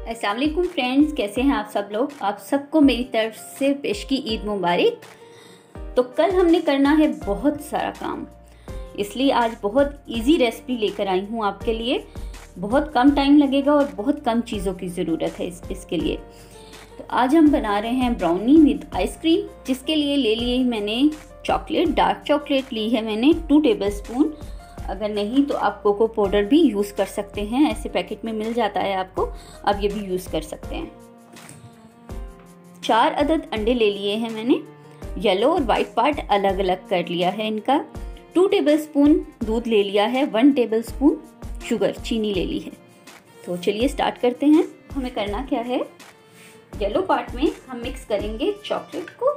अस्सलाम वालेकुम फ्रेंड्स, कैसे हैं आप सब लोग। आप सबको मेरी तरफ से पेश की ईद मुबारक। तो कल हमने करना है बहुत सारा काम, इसलिए आज बहुत इजी रेसिपी लेकर आई हूँ आपके लिए। बहुत कम टाइम लगेगा और बहुत कम चीज़ों की ज़रूरत है इसके लिए। तो आज हम बना रहे हैं ब्राउनी विद आइसक्रीम, जिसके लिए ले लिए मैंने चॉकलेट। डार्क चॉकलेट ली है मैंने 2 टेबलस्पून। अगर नहीं तो आप कोको पाउडर भी यूज़ कर सकते हैं, ऐसे पैकेट में मिल जाता है आपको, आप ये भी यूज़ कर सकते हैं। 4 अदद अंडे ले लिए हैं मैंने। येलो और वाइट पार्ट अलग अलग कर लिया है इनका। 2 टेबलस्पून दूध ले लिया है। 1 टेबलस्पून शुगर, चीनी ले ली है। तो चलिए स्टार्ट करते हैं। हमें करना क्या है, येलो पार्ट में हम मिक्स करेंगे चॉकलेट को।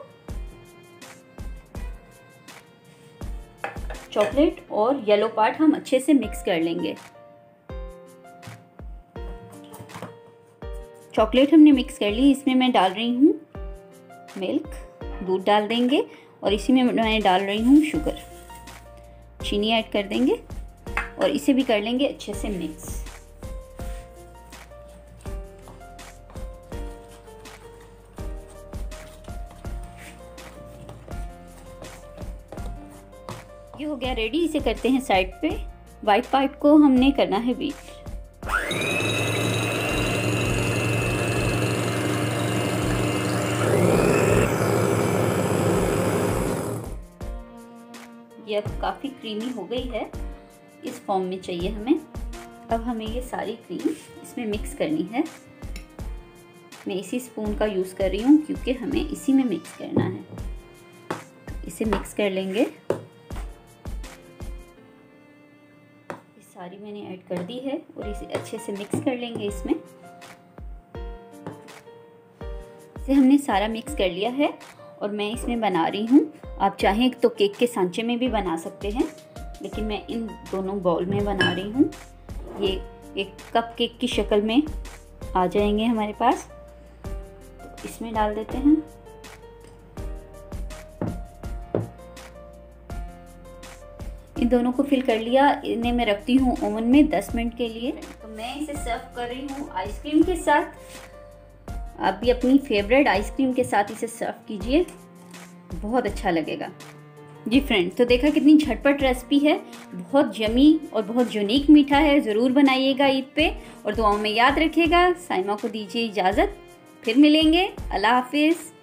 चॉकलेट और येलो पार्ट हम अच्छे से मिक्स कर लेंगे। चॉकलेट हमने मिक्स कर ली। इसमें मैं डाल रही हूँ मिल्क, दूध डाल देंगे, और इसी में मैं डाल रही हूँ शुगर। चीनी ऐड कर देंगे और इसे भी कर लेंगे अच्छे से मिक्स। ये हो गया रेडी। इसे करते हैं साइड पे। वाइट पार्ट को हमने करना है बीट। ये अब काफ़ी क्रीमी हो गई है, इस फॉर्म में चाहिए हमें। अब हमें ये सारी क्रीम इसमें मिक्स करनी है। मैं इसी स्पून का यूज़ कर रही हूँ क्योंकि हमें इसी में मिक्स करना है। इसे मिक्स कर लेंगे। सारी मैंने ऐड कर दी है और इसे अच्छे से मिक्स कर लेंगे इसमें। इसे हमने सारा मिक्स कर लिया है और मैं इसमें बना रही हूँ। आप चाहें तो केक के सांचे में भी बना सकते हैं, लेकिन मैं इन दोनों बाउल में बना रही हूँ। ये एक कप केक की शक्ल में आ जाएंगे हमारे पास। तो इसमें डाल देते हैं। इन दोनों को फिल कर लिया। इन्हें मैं रखती हूँ ओवन में 10 मिनट के लिए। तो मैं इसे सर्व कर रही हूँ आइसक्रीम के साथ। आप भी अपनी फेवरेट आइसक्रीम के साथ इसे सर्व कीजिए, बहुत अच्छा लगेगा। जी फ्रेंड, तो देखा कितनी झटपट रेसिपी है, बहुत यमी और बहुत यूनिक मीठा है। ज़रूर बनाइएगा ईद पे, और दुआओं में याद रखिएगा। साइमा को दीजिए इजाज़त, फिर मिलेंगे। अल्लाह हाफिज़।